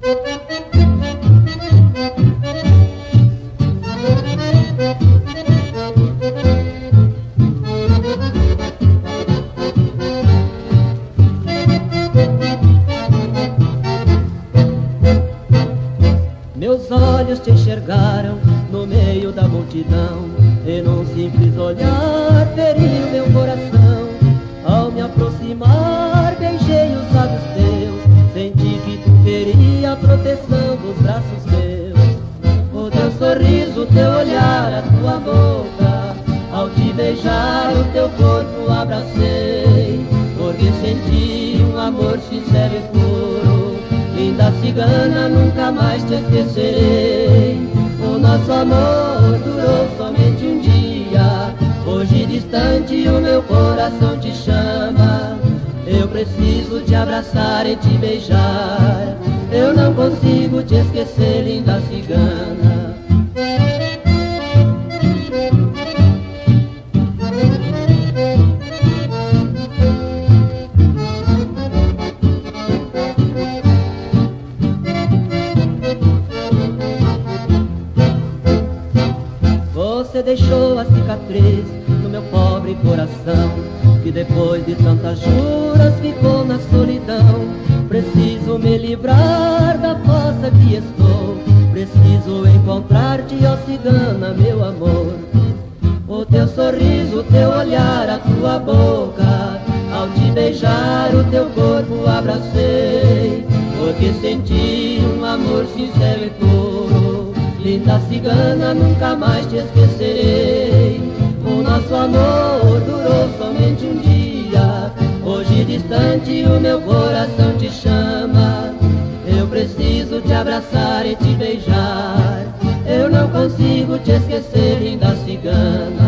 Meus olhos te enxergaram no meio da multidão, e num simples olhar feriu meu coração. Ao me aproximar, beijei os lábios teus, senti que tu queria a proteção dos braços meus. O teu sorriso, o teu olhar, a tua boca, ao te beijar o teu corpo abracei, porque senti um amor sincero e puro. Linda cigana, nunca mais te esquecerei. O nosso amor durou somente um dia, hoje distante o meu coração te chama. Eu preciso te abraçar e te beijar, eu não consigo te esquecer, linda cigana. Você deixou a cicatriz no meu pobre coração, que depois de tantas juras ficou na solidão. Preciso me livrar da fossa que estou, preciso encontrar-te, ó cigana, meu amor. O teu sorriso, o teu olhar, a tua boca, ao te beijar o teu corpo abracei, porque senti um amor sincero e puro. Linda cigana, nunca mais te esquecerei. O nosso amor durou somente um dia, hoje distante o meu coração te chama. Eu preciso te abraçar e te beijar, eu não consigo te esquecer, linda cigana.